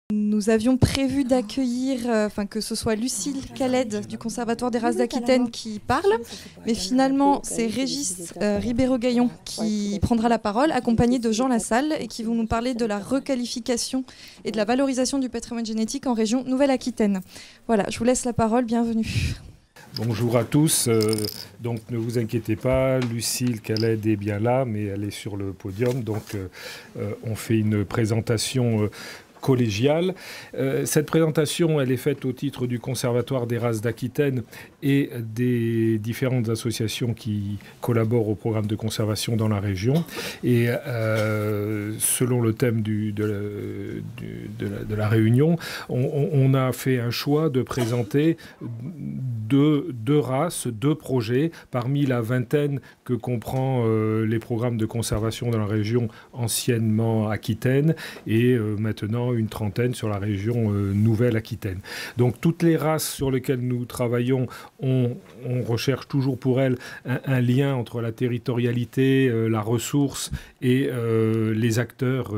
Nous avions prévu d'accueillir, que ce soit Lucille Khaled du Conservatoire des races d'Aquitaine qui parle, mais finalement c'est Régis Ribeiro-Gaillon qui prendra la parole, accompagné de Jean Lassalle, et qui vont nous parler de la requalification et de la valorisation du patrimoine génétique en région Nouvelle-Aquitaine. Voilà, je vous laisse la parole, bienvenue. Bonjour à tous, donc ne vous inquiétez pas, Lucille Khaled est bien là, mais elle est sur le podium, donc on fait une présentation collégiale. Cette présentation, elle est faite au titre du Conservatoire des races d'Aquitaine et des différentes associations qui collaborent au programme de conservation dans la région. Et selon le thème de la réunion, on a fait un choix de présenter deux races, deux projets parmi la vingtaine que comprend les programmes de conservation dans la région anciennement Aquitaine et maintenant une trentaine sur la région Nouvelle-Aquitaine. Donc toutes les races sur lesquelles nous travaillons, on recherche toujours pour elles un lien entre la territorialité, la ressource et les acteurs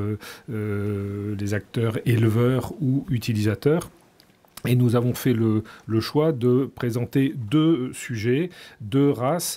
éleveurs ou utilisateurs. Et nous avons fait le choix de présenter deux sujets, deux races,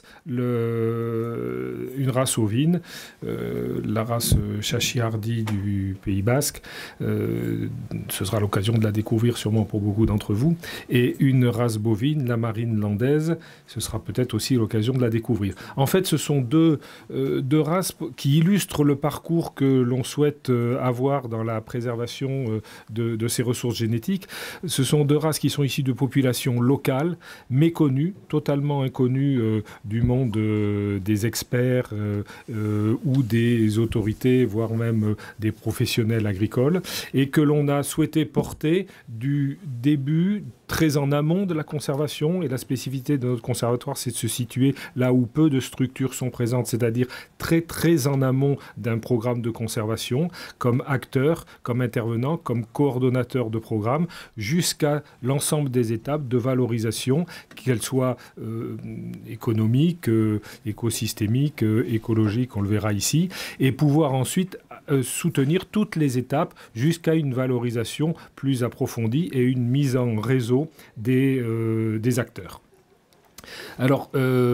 une race ovine, la race Chachiardi du Pays Basque, ce sera l'occasion de la découvrir sûrement pour beaucoup d'entre vous, et une race bovine, la marine landaise, ce sera peut-être aussi l'occasion de la découvrir. En fait, ce sont deux races qui illustrent le parcours que l'on souhaite avoir dans la préservation de ces ressources génétiques. Ce sont deux races qui sont issues de populations locales, méconnues, totalement inconnues du monde des experts ou des autorités, voire même des professionnels agricoles, et que l'on a souhaité porter du début très en amont de la conservation. Et la spécificité de notre conservatoire, c'est de se situer là où peu de structures sont présentes, c'est-à-dire très très en amont d'un programme de conservation, comme acteur, comme intervenant, comme coordonnateur de programme, jusqu'à l'ensemble des étapes de valorisation, qu'elles soient économiques, écosystémiques, écologiques, on le verra ici, et pouvoir ensuite soutenir toutes les étapes jusqu'à une valorisation plus approfondie et une mise en réseau des acteurs. Alors,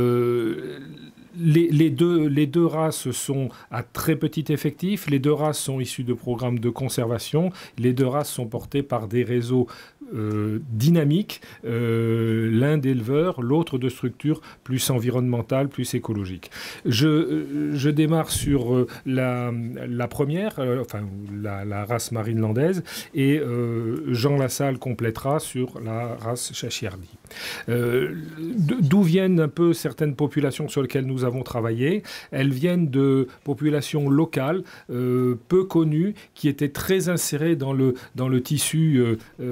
les deux races sont à très petit effectif, les deux races sont issues de programmes de conservation, les deux races sont portées par des réseaux dynamiques, l'un d'éleveurs, l'autre de structures plus environnementales, plus écologiques. Je démarre sur la première, la race marine landaise, et Jean Lassalle complétera sur la race Chachiardi. D'où viennent un peu certaines populations sur lesquelles nous avons travaillé? Elles viennent de populations locales, peu connues, qui étaient très insérées dans le tissu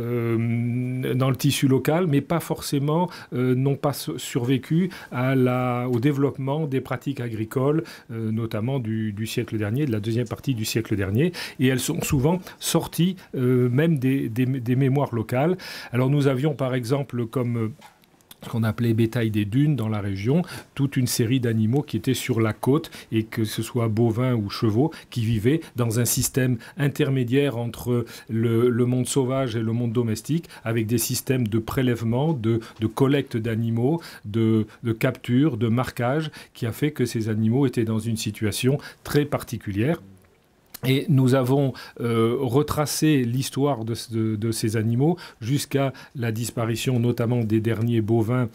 local, mais pas forcément, n'ont pas survécu au développement des pratiques agricoles, notamment du siècle dernier, de la deuxième partie du siècle dernier, et elles sont souvent sorties même des mémoires locales. Alors nous avions par exemple comme ce qu'on appelait bétail des dunes dans la région, toute une série d'animaux qui étaient sur la côte, et que ce soit bovins ou chevaux, qui vivaient dans un système intermédiaire entre le monde sauvage et le monde domestique, avec des systèmes de prélèvement, de collecte d'animaux, de capture, de marquage, qui a fait que ces animaux étaient dans une situation très particulière. Et nous avons retracé l'histoire de ces animaux jusqu'à la disparition notamment des derniers bovins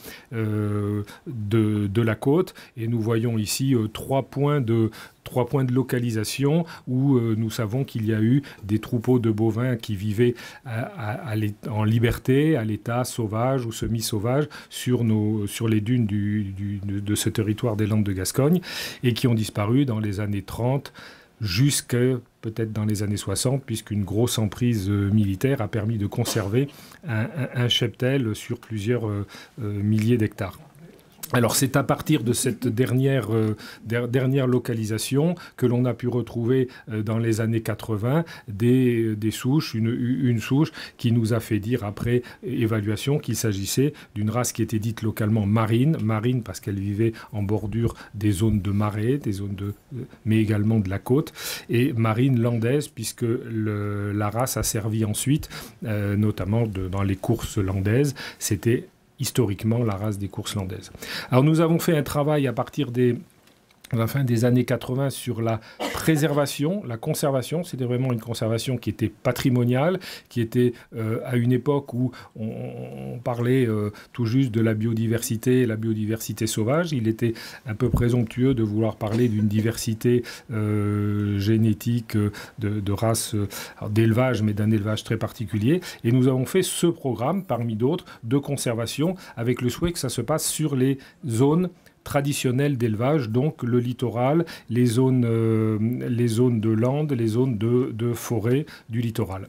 de la côte. Et nous voyons ici trois points de localisation où nous savons qu'il y a eu des troupeaux de bovins qui vivaient en liberté, à l'état sauvage ou semi-sauvage sur les dunes de ce territoire des Landes de Gascogne, et qui ont disparu dans les années 30 jusqu'à peut-être dans les années 60, puisqu'une grosse emprise militaire a permis de conserver un cheptel sur plusieurs milliers d'hectares. Alors c'est à partir de cette dernière localisation que l'on a pu retrouver dans les années 80 des souches, une souche qui nous a fait dire après évaluation qu'il s'agissait d'une race qui était dite localement marine parce qu'elle vivait en bordure des zones de marais, mais également de la côte, et marine landaise puisque la race a servi ensuite, notamment dans les courses landaises, c'était historiquement la race des courses landaises. Alors nous avons fait un travail à partir à la fin des années 80 sur la préservation, la conservation. C'était vraiment une conservation qui était patrimoniale, qui était à une époque où on parlait tout juste de la biodiversité sauvage. Il était un peu présomptueux de vouloir parler d'une diversité génétique de races d'élevage, mais d'un élevage très particulier. Et nous avons fait ce programme, parmi d'autres, de conservation, avec le souhait que ça se passe sur les zones traditionnelles d'élevage, donc le littoral, les zones de landes, les zones de forêt du littoral.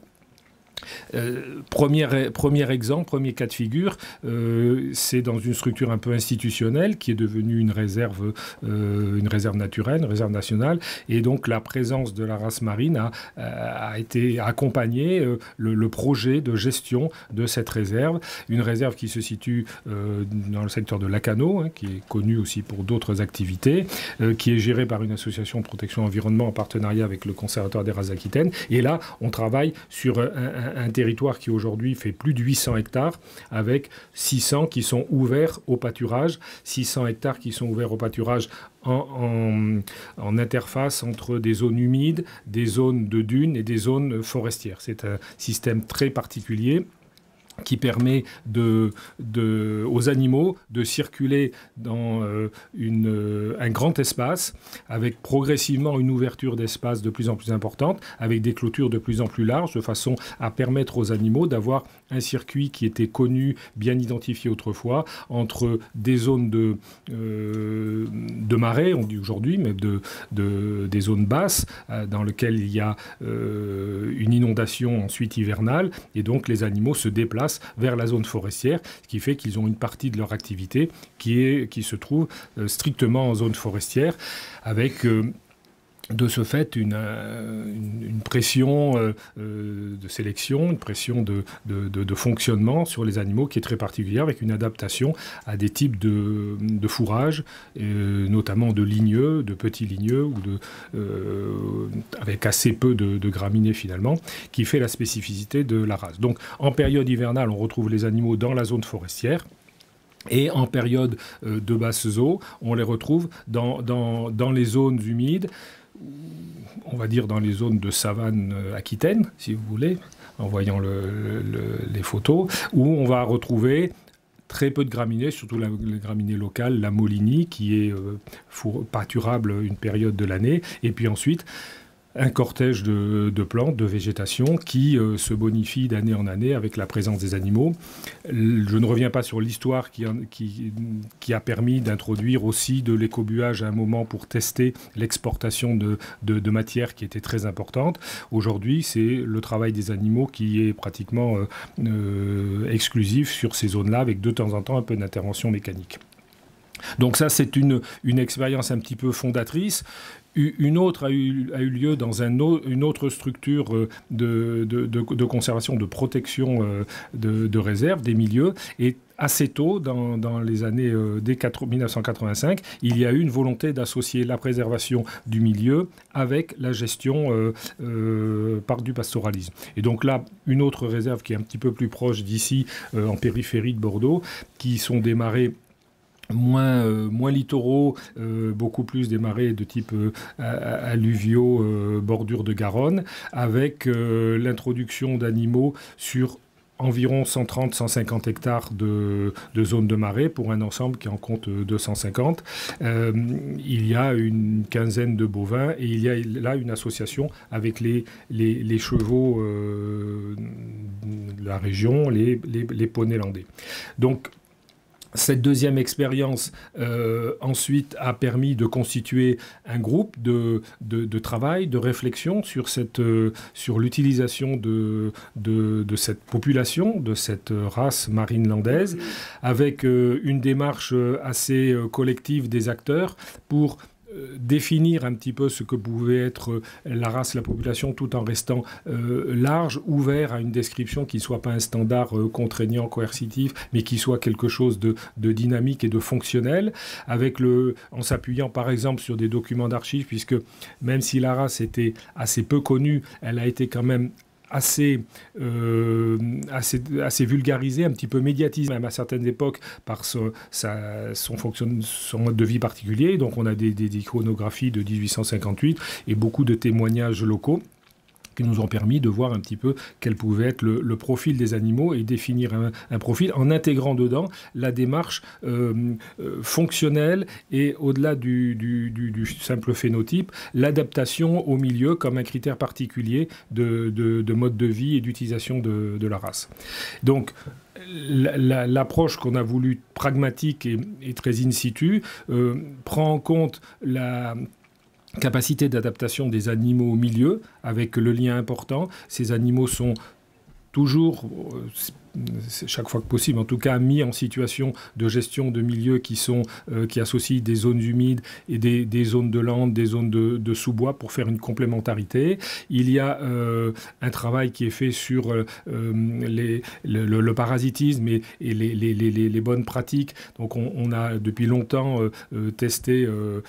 Premier exemple, premier cas de figure, c'est dans une structure un peu institutionnelle qui est devenue une réserve naturelle, une réserve nationale, et donc la présence de la race marine a été accompagnée le projet de gestion de cette réserve, une réserve qui se situe dans le secteur de Lacanau, qui est connu aussi pour d'autres activités, qui est gérée par une association de protection de l'environnement en partenariat avec le Conservatoire des races aquitaines, et là on travaille sur un territoire qui aujourd'hui fait plus de 800 hectares, avec 600 qui sont ouverts au pâturage, 600 hectares qui sont ouverts au pâturage en interface entre des zones humides, des zones de dunes et des zones forestières. C'est un système très particulier qui permet aux animaux de circuler dans un grand espace, avec progressivement une ouverture d'espace de plus en plus importante, avec des clôtures de plus en plus larges, de façon à permettre aux animaux d'avoir un circuit qui était connu, bien identifié autrefois, entre des zones de marais, on dit aujourd'hui, mais des zones basses, dans lesquelles il y a une inondation ensuite hivernale, et donc les animaux se déplacent vers la zone forestière, ce qui fait qu'ils ont une partie de leur activité qui se trouve strictement en zone forestière, avec de ce fait une pression de sélection, une pression de fonctionnement sur les animaux qui est très particulière, avec une adaptation à des types de fourrage, notamment de ligneux, de petits ligneux, avec assez peu de graminées finalement, qui fait la spécificité de la race. Donc en période hivernale, on retrouve les animaux dans la zone forestière. Et en période de basses eaux, on les retrouve dans les zones humides, on va dire dans les zones de savane aquitaine, si vous voulez, en voyant les photos, où on va retrouver très peu de graminées, surtout les graminées locales, la Molini, qui est pâturable une période de l'année, et puis ensuite un cortège de plantes, de végétation qui se bonifie d'année en année avec la présence des animaux. Je ne reviens pas sur l'histoire qui a permis d'introduire aussi de l'écobuage à un moment pour tester l'exportation de matières qui était très importante. Aujourd'hui, c'est le travail des animaux qui est pratiquement exclusif sur ces zones-là, avec de temps en temps un peu d'intervention mécanique. Donc ça, c'est une expérience un petit peu fondatrice. Une autre a eu lieu dans une autre structure de conservation, de protection de réserve des milieux. Et assez tôt, dans les années dès 1985, il y a eu une volonté d'associer la préservation du milieu avec la gestion par du pastoralisme. Et donc là, une autre réserve qui est un petit peu plus proche d'ici, en périphérie de Bordeaux, qui sont des marais moins littoraux, beaucoup plus des marais de type alluviaux, bordure de Garonne, avec l'introduction d'animaux sur environ 130-150 hectares de zones de marais pour un ensemble qui en compte 250. Il y a une quinzaine de bovins et il y a là une association avec les chevaux de la région, les poneys landais. Donc, Cette deuxième expérience, ensuite, a permis de constituer un groupe de travail, de réflexion sur l'utilisation de cette population, de cette race marine landaise, avec une démarche assez collective des acteurs pour définir un petit peu ce que pouvait être la race, la population, tout en restant large, ouvert à une description qui ne soit pas un standard contraignant, coercitif, mais qui soit quelque chose de dynamique et de fonctionnel, en s'appuyant par exemple sur des documents d'archives, puisque même si la race était assez peu connue, elle a été quand même assez vulgarisé, un petit peu médiatisé même à certaines époques par son mode de vie particulier. Donc on a des iconographies de 1858 et beaucoup de témoignages locaux qui nous ont permis de voir un petit peu quel pouvait être le profil des animaux et définir un profil en intégrant dedans la démarche fonctionnelle et au-delà du simple phénotype, l'adaptation au milieu comme un critère particulier de mode de vie et d'utilisation de la race. Donc, l'approche qu'on a voulu pragmatique et très in situ prend en compte la capacité d'adaptation des animaux au milieu, avec le lien important. Ces animaux sont toujours, chaque fois que possible, en tout cas mis en situation de gestion de milieux qui associent des zones humides et des zones de lande, des zones de sous-bois pour faire une complémentarité. Il y a un travail qui est fait sur le parasitisme et les bonnes pratiques. Donc on a depuis longtemps testé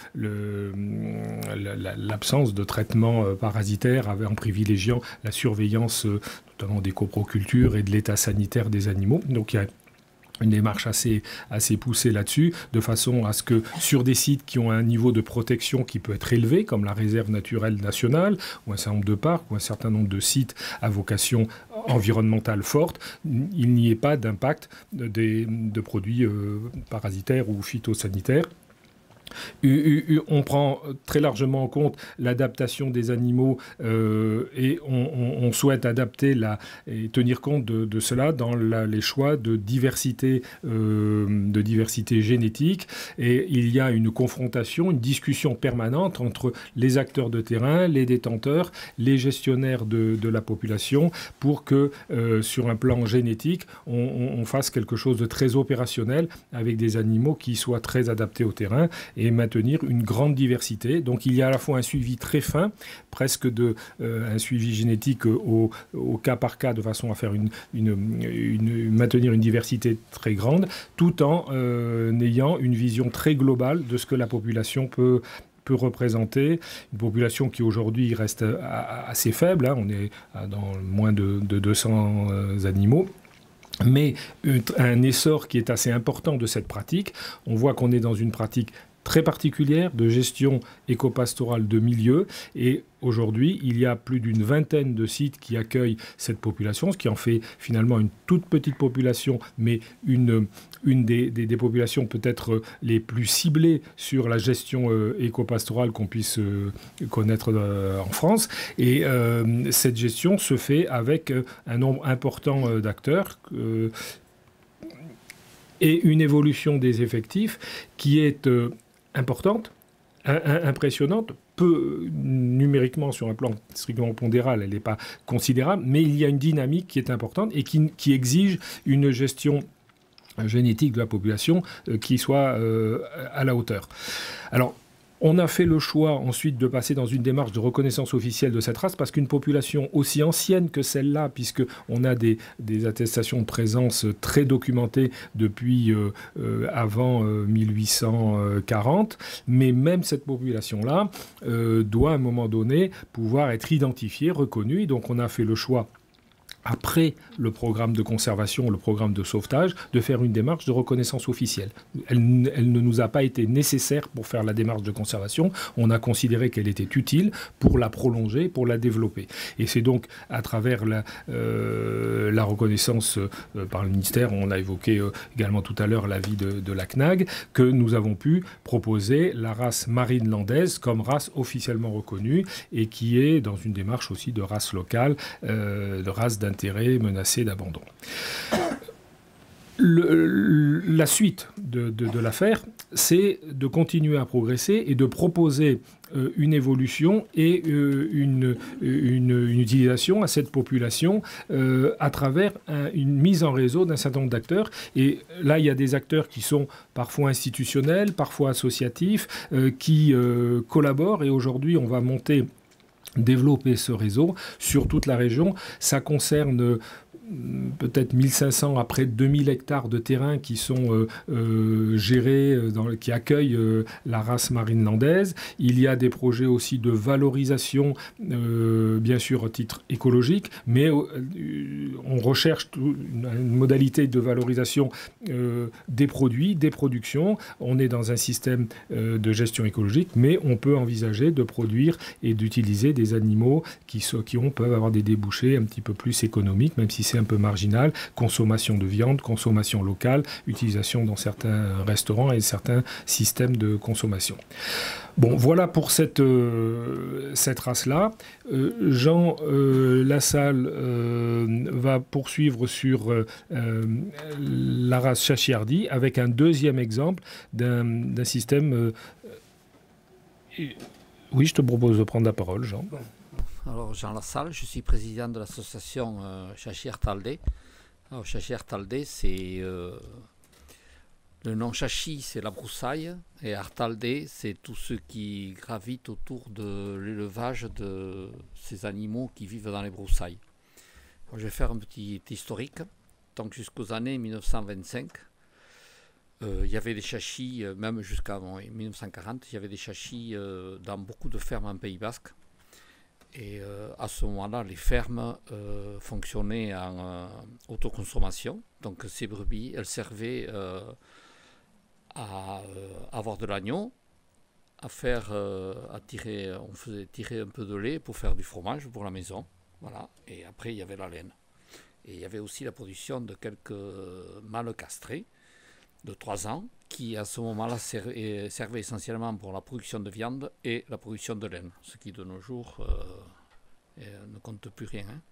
l'absence de traitement parasitaire en privilégiant la surveillance notamment des coprocultures et de l'état sanitaire des animaux. Donc il y a une démarche assez poussée là-dessus, de façon à ce que sur des sites qui ont un niveau de protection qui peut être élevé, comme la réserve naturelle nationale, ou un certain nombre de parcs, ou un certain nombre de sites à vocation environnementale forte, il n'y ait pas d'impact de produits parasitaires ou phytosanitaires. On prend très largement en compte l'adaptation des animaux et on souhaite adapter et tenir compte de cela dans les choix de diversité génétique. Et il y a une confrontation, une discussion permanente entre les acteurs de terrain, les détenteurs, les gestionnaires de la population pour que sur un plan génétique, on fasse quelque chose de très opérationnel avec des animaux qui soient très adaptés au terrain et maintenir une grande diversité. Donc il y a à la fois un suivi très fin, presque un suivi génétique au cas par cas, de façon à faire maintenir une diversité très grande, tout en ayant une vision très globale de ce que la population peut représenter. Une population qui aujourd'hui reste assez faible, on est dans moins de 200 animaux. Mais un essor qui est assez important de cette pratique. On voit qu'on est dans une pratique très particulière de gestion éco-pastorale de milieu. Et aujourd'hui, il y a plus d'une vingtaine de sites qui accueillent cette population, ce qui en fait finalement une toute petite population, mais une des populations peut-être les plus ciblées sur la gestion éco-pastorale qu'on puisse connaître en France. Et cette gestion se fait avec un nombre important d'acteurs et une évolution des effectifs qui est importante, impressionnante, peu numériquement sur un plan strictement pondéral, elle n'est pas considérable, mais il y a une dynamique qui est importante et qui exige une gestion génétique de la population qui soit à la hauteur. Alors, on a fait le choix ensuite de passer dans une démarche de reconnaissance officielle de cette race parce qu'une population aussi ancienne que celle-là, puisqu'on a des attestations de présence très documentées depuis avant 1840, mais même cette population-là doit à un moment donné pouvoir être identifiée, reconnue. Et donc on a fait le choix, après le programme de conservation, le programme de sauvetage, de faire une démarche de reconnaissance officielle. Elle ne nous a pas été nécessaire pour faire la démarche de conservation. On a considéré qu'elle était utile pour la prolonger, pour la développer. Et c'est donc à travers la reconnaissance par le ministère, on a évoqué également tout à l'heure l'avis de la CNAG, que nous avons pu proposer la race marine landaise comme race officiellement reconnue et qui est dans une démarche aussi de race locale, de race d'intérêt menacé d'abandon. La suite de l'affaire, c'est de continuer à progresser et de proposer une évolution et une utilisation à cette population à travers une mise en réseau d'un certain nombre d'acteurs. Et là, il y a des acteurs qui sont parfois institutionnels, parfois associatifs, qui collaborent. Et aujourd'hui, on va développer ce réseau sur toute la région. Ça concerne peut-être 1500 à près de 2000 hectares de terrain qui sont gérés, qui accueillent la race marine landaise. Il y a des projets aussi de valorisation, bien sûr au titre écologique, mais on recherche une modalité de valorisation des produits, des productions. On est dans un système de gestion écologique, mais on peut envisager de produire et d'utiliser des animaux qui peuvent avoir des débouchés un petit peu plus économiques, même si c'est un peu marginal, consommation de viande, consommation locale, utilisation dans certains restaurants et certains systèmes de consommation. Bon, voilà pour cette race-là. Jean Lassalle va poursuivre sur la race Chachiardi avec un deuxième exemple d'un système... Oui, je te propose de prendre la parole, Jean. Alors, Jean Lassalle, je suis président de l'association Chachi-Artaldé. Alors, Chachi-Artaldé, c'est... le nom Chachi, c'est la broussaille, et Artaldé, c'est tout ce qui gravite autour de l'élevage de ces animaux qui vivent dans les broussailles. Alors, je vais faire un petit historique. Donc, jusqu'aux années 1925, il y avait des chachis, même jusqu'à 1940, il y avait des chachis dans beaucoup de fermes en Pays Basque. Et à ce moment-là, les fermes fonctionnaient en autoconsommation. Donc ces brebis, elles servaient à avoir de l'agneau, on faisait tirer un peu de lait pour faire du fromage pour la maison. Voilà. Et après, il y avait la laine. Et il y avait aussi la production de quelques mâles castrés de 3 ans qui, à ce moment-là, servaient essentiellement pour la production de viande et la production de laine, ce qui, de nos jours, ne compte plus rien. Hein.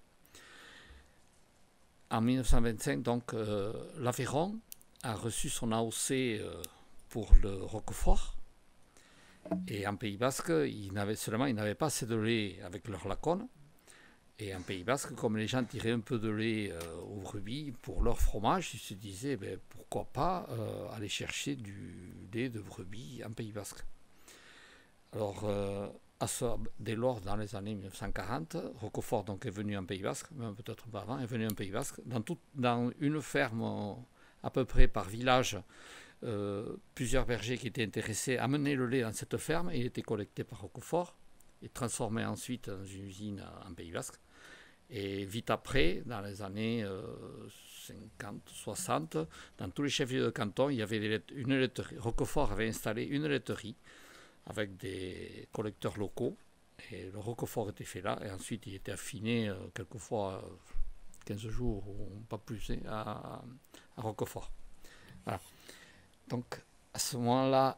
En 1925, donc, l'Aveyron a reçu son AOC pour le Roquefort. Et en Pays Basque, ils n'avaient pas assez de lait avec leur lacone. Et en Pays Basque, comme les gens tiraient un peu de lait aux brebis pour leur fromage, ils se disaient pourquoi pas aller chercher du lait de brebis en Pays Basque. Alors, dès lors, dans les années 1940, Roquefort donc, est venu en Pays Basque, même peut-être pas avant, est venu en Pays Basque. Dans une ferme à peu près par village, plusieurs bergers qui étaient intéressés amenaient le lait dans cette ferme et il était collecté par Roquefort et transformé ensuite dans une usine en Pays Basque. Et vite après, dans les années 50, 60, dans tous les chefs-lieux de canton, il y avait une laiterie. Roquefort avait installé une laiterie avec des collecteurs locaux. Et le Roquefort était fait là. Et ensuite, il était affiné quelquefois 15 jours ou pas plus à Roquefort. Voilà. Donc, à ce moment-là,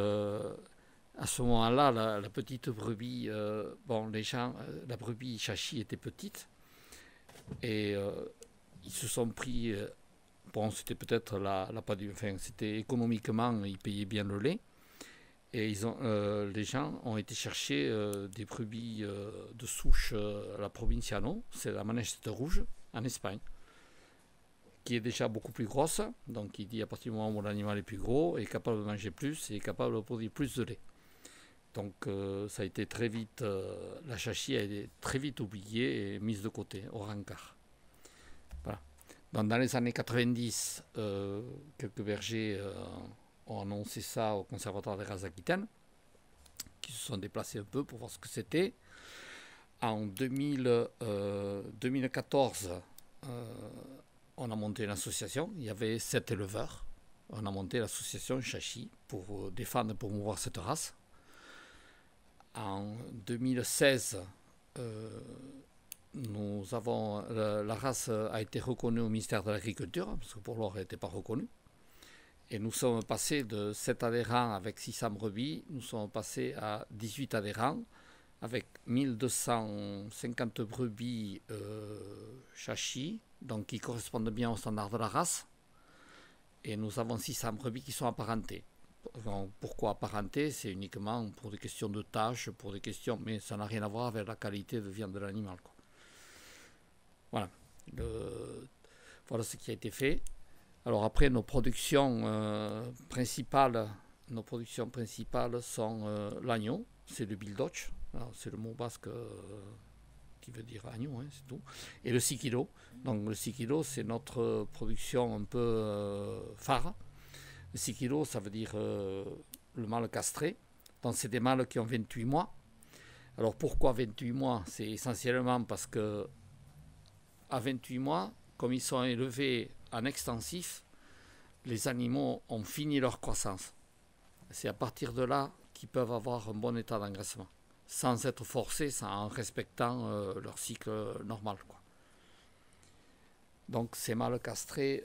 la petite brebis, la brebis Chachi était petite et ils se sont pris, c'était peut-être c'était économiquement, ils payaient bien le lait et les gens ont été chercher des brebis de souche la Provinciano, c'est la Manchette rouge en Espagne, qui est déjà beaucoup plus grosse, donc il dit à partir du moment où l'animal est plus gros, est capable de manger plus et est capable de produire plus de lait. Donc ça a été très vite, la Chachi a été très vite oubliée et mise de côté, au rencard. Voilà. Donc, dans les années 90, quelques bergers ont annoncé ça au Conservatoire des races aquitaines, qui se sont déplacés un peu pour voir ce que c'était. En 2014, on a monté une association, il y avait 7 éleveurs. On a monté l'association Chachi pour défendre et promouvoir cette race. En 2016, la race a été reconnue au ministère de l'Agriculture, parce que pour l'heure, elle n'était pas reconnue. Et nous sommes passés de 7 adhérents avec 600 brebis, nous sommes passés à 18 adhérents avec 1250 brebis Chachi, donc qui correspondent bien au standard de la race. Et nous avons 600 brebis qui sont apparentées. Donc, pourquoi apparentées? C'est uniquement pour des questions de tâches, pour des questions, mais ça n'a rien à voir avec la qualité de viande de l'animal. Voilà. Voilà ce qui a été fait. Alors après, nos productions principales sont l'agneau, c'est le bildoch, c'est le mot basque qui veut dire agneau, hein, c'est tout, et le 6 kg. Donc le 6 kg, c'est notre production un peu phare. Le 6 kg, ça veut dire le mâle castré. Donc c'est des mâles qui ont 28 mois. Alors pourquoi 28 mois? C'est essentiellement parce que à 28 mois, comme ils sont élevés en extensif, les animaux ont fini leur croissance. C'est à partir de là qu'ils peuvent avoir un bon état d'engraissement, sans être forcés, en respectant leur cycle normal, quoi. Donc ces mâles castrés,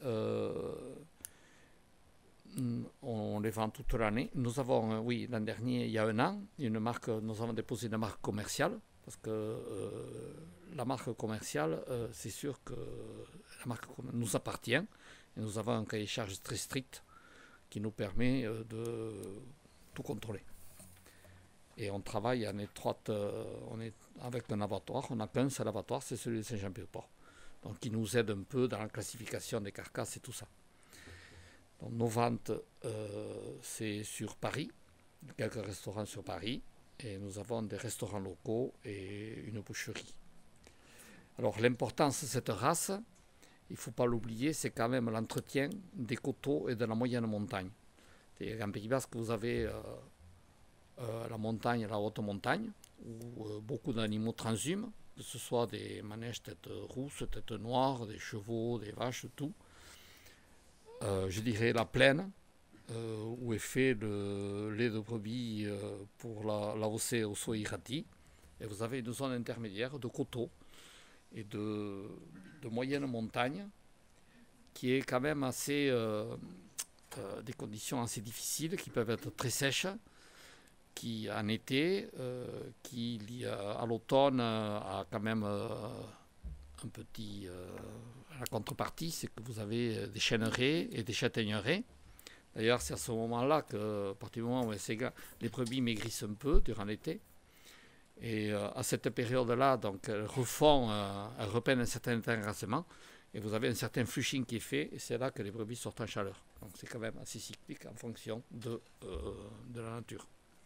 on les vend toute l'année. Nous avons, oui, l'an dernier, il y a un an, nous avons déposé une marque commerciale, parce que la marque commerciale, c'est sûr que la marque nous appartient, et nous avons un cahier de charges très strict qui nous permet de tout contrôler. Et on travaille en étroite, on est avec un abattoir, on n'a qu'un seul abattoir, c'est celui de Saint-Jean-Pied-de-Port. Donc qui nous aide un peu dans la classification des carcasses et tout ça. Donc, nos ventes, c'est sur Paris, quelques restaurants sur Paris, et nous avons des restaurants locaux et une boucherie. Alors l'importance de cette race, il ne faut pas l'oublier, c'est quand même l'entretien des coteaux et de la moyenne montagne. En Pays Basque, vous avez la montagne, la haute montagne, où beaucoup d'animaux transhument, que ce soit des manèges tête rousse, tête noire, des chevaux, des vaches, tout. Je dirais la plaine, où est fait le lait de brebis pour l'AOC au Soirati. Et vous avez une zone intermédiaire de coteaux et de moyenne montagne qui est quand même assez des conditions assez difficiles, qui peuvent être très sèches, qui en été, qui à l'automne a quand même un petit la contrepartie, c'est que vous avez des chêneraies et des châtaigneraies. D'ailleurs, c'est à ce moment-là que, à partir du moment où les brebis maigrissent un peu durant l'été, et à cette période-là, donc elles reprennent un certain engraissement, et vous avez un certain flushing qui est fait, et c'est là que les brebis sortent en chaleur. Donc c'est quand même assez cyclique en fonction de la nature.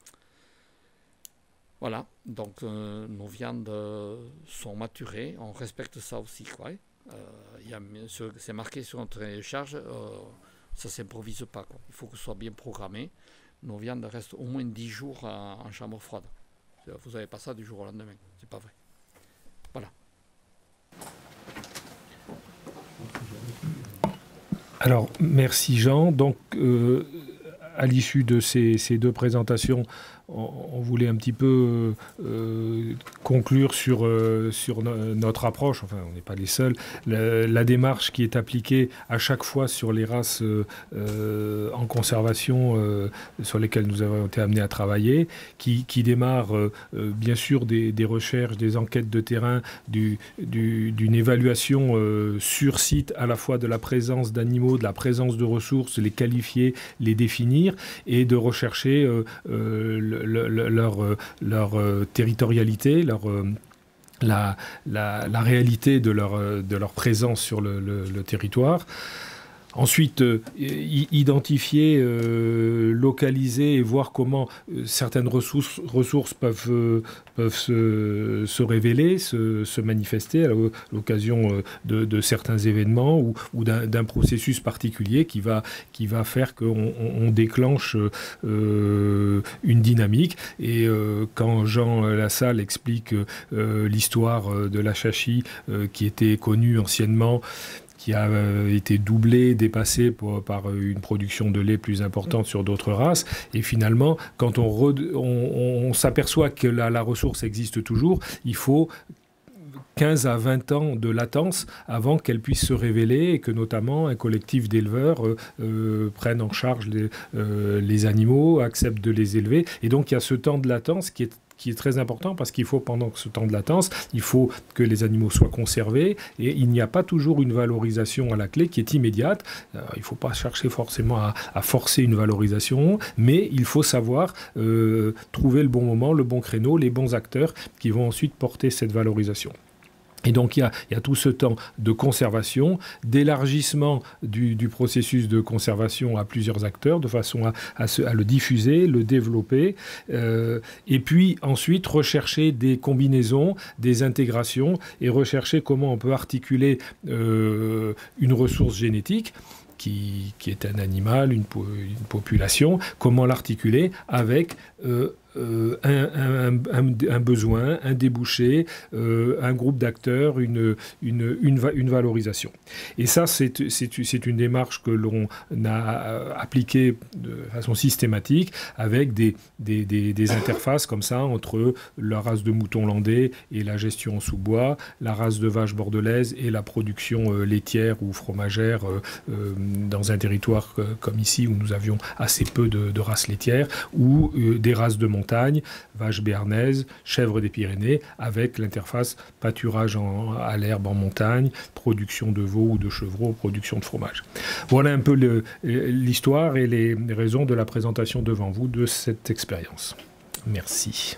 Voilà, donc nos viandes sont maturées, on respecte ça aussi, quoi. C'est marqué sur notre charge, ça ne s'improvise pas, quoi. Il faut que ce soit bien programmé. Nos viandes restent au moins 10 jours en chambre froide. Vous n'avez pas ça du jour au lendemain, c'est pas vrai. Voilà. Alors, merci Jean. Donc, à l'issue de ces deux présentations, on voulait un petit peu conclure sur notre approche, enfin on n'est pas les seuls, la démarche qui est appliquée à chaque fois sur les races en conservation sur lesquelles nous avons été amenés à travailler, qui démarre bien sûr des recherches, des enquêtes de terrain, d'une évaluation sur site à la fois de la présence d'animaux, de la présence de ressources, les qualifier, les définir et de rechercher leur territorialité, la réalité de leur présence sur le territoire. Ensuite, identifier, localiser et voir comment certaines ressources peuvent se révéler, se manifester à l'occasion de certains événements ou d'un processus particulier qui va faire qu'on déclenche une dynamique. Et quand Jean Lassalle explique l'histoire de la Chachi qui était connue anciennement, qui a été doublé, dépassé par une production de lait plus importante sur d'autres races. Et finalement, quand on s'aperçoit que la ressource existe toujours, il faut 15 à 20 ans de latence avant qu'elles puissent se révéler et que notamment un collectif d'éleveurs prenne en charge les animaux, accepte de les élever. Et donc il y a ce temps de latence qui est très important parce qu'il faut, pendant ce temps de latence, il faut que les animaux soient conservés et il n'y a pas toujours une valorisation à la clé qui est immédiate. Il ne faut pas chercher forcément à forcer une valorisation, mais il faut savoir trouver le bon moment, le bon créneau, les bons acteurs qui vont ensuite porter cette valorisation. Et donc, il y a tout ce temps de conservation, d'élargissement du processus de conservation à plusieurs acteurs, de façon à le diffuser, le développer, et puis ensuite rechercher des combinaisons, des intégrations, et rechercher comment on peut articuler une ressource génétique, qui est un animal, une population, comment l'articuler avec un besoin, un débouché, un groupe d'acteurs, une valorisation. Et ça, c'est une démarche que l'on a appliquée de façon systématique avec des interfaces comme ça entre la race de mouton landais et la gestion en sous-bois, la race de vache bordelaise et la production laitière ou fromagère dans un territoire comme ici où nous avions assez peu de races laitières, ou des races de montagne, vaches béarnaises, chèvres des Pyrénées, avec l'interface pâturage à l'herbe en montagne, production de veaux ou de chevreaux, production de fromage. Voilà un peu l'histoire et les raisons de la présentation devant vous de cette expérience. Merci.